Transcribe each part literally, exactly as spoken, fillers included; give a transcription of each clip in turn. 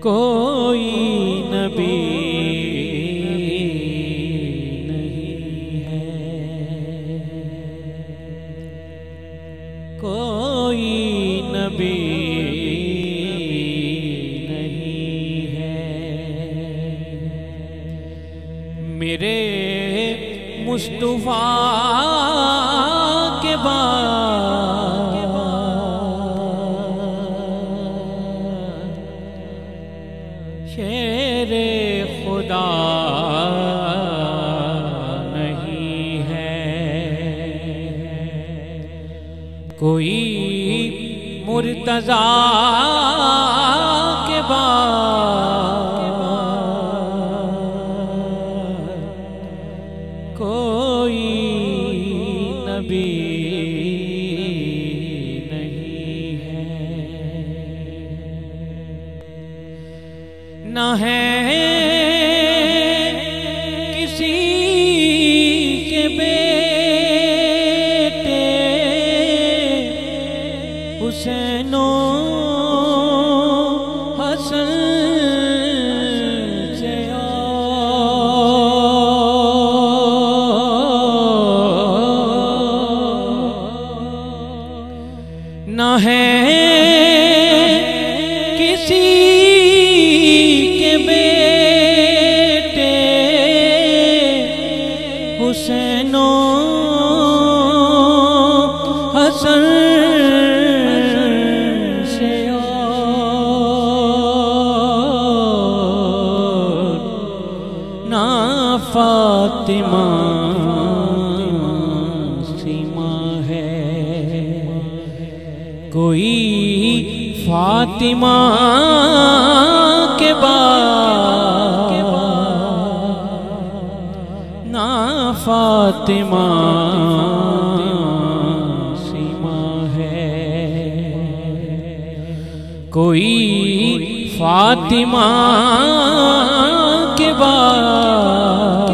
कोई नबी नहीं है, कोई नबी नहीं है मेरे मुस्तफा के बाद, शेरे खुदा नहीं है, कोई मुर्तज़ा के बाद, कोई नबी नहीं है, न है किसी के बेटे हुसैनो हसन से न है किसी के बेटे हुसैनो हसन से और ना फातिमा सीमा है, कोई फातिमा के बाद ना फातिमा सीमा है, कोई फातिमा के बाद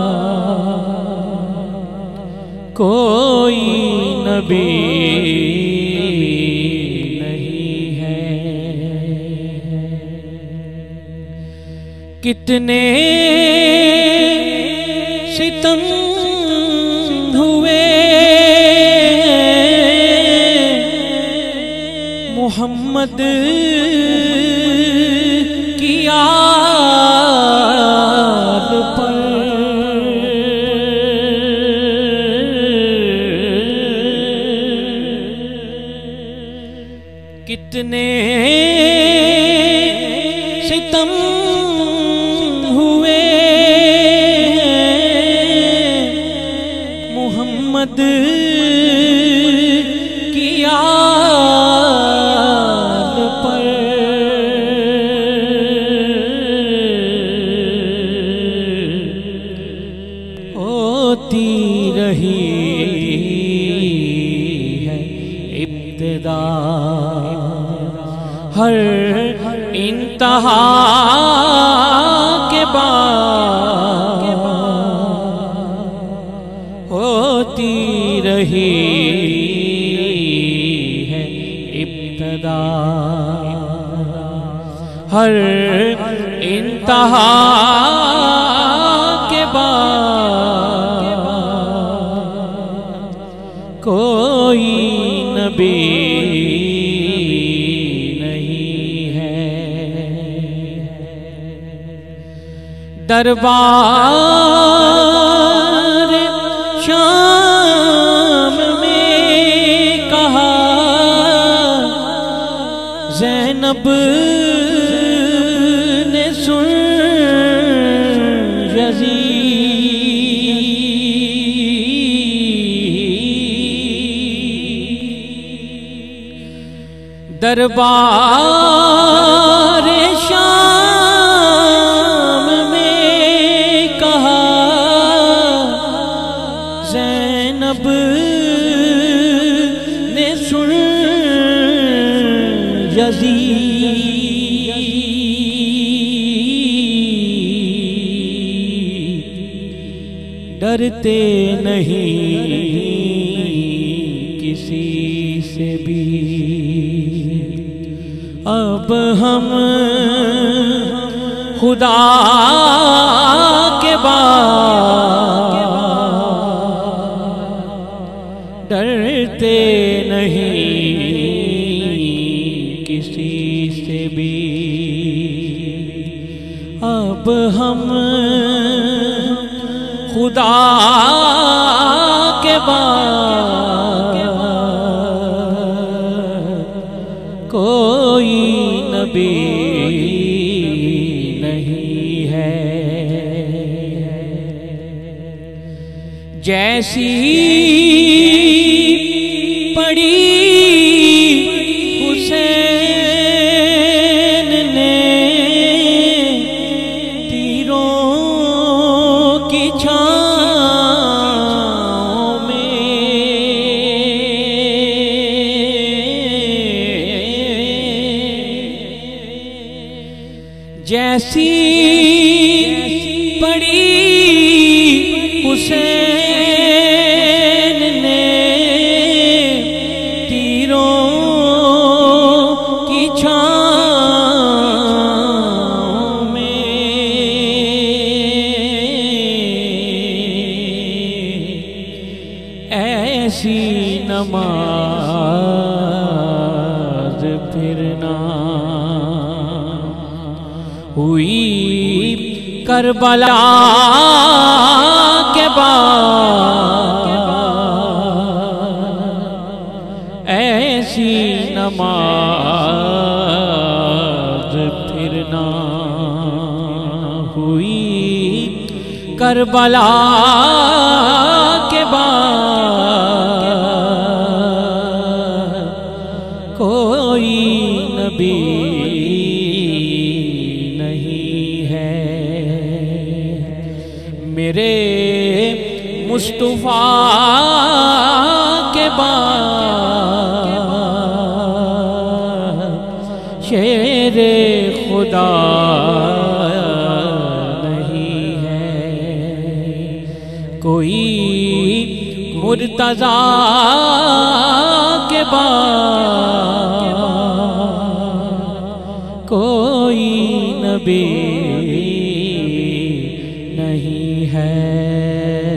कोई नबी कितने सितम हुए मोहम्मद की आल पर, कितने सितम हुए मोहम्मद की आल पर, होती रही है इब्तिदा हर इंतहा के बाद, होती रही है इब्तिदा हर इंतहा के बाद, कोई नबी दरबार शाम में कहा ज़ैनब ने सुन यज़ीद, दरबार शाम ज़ैनब ने सुन यज़ीद, डरते नहीं किसी से भी अब हम खुदा के बाद डरते नहीं किसी से भी। अब हम खुदा के बाद कोई नबी नहीं है। जैसी पड़ी हुसैन ने तीरों की छाँव में, जैसी पड़ी हुसैन ने तीरों की छाँव में, ऐसी नमाज फिर ना हुई करबला के बाद। ऐसी नमाज फिर ना हुई करबला के बाद। कोई नबी मेरे मुस्तफा के बाद शेरे खुदा नहीं है। कोई मुर्तज़ा के बाद कोई नबी नहीं है।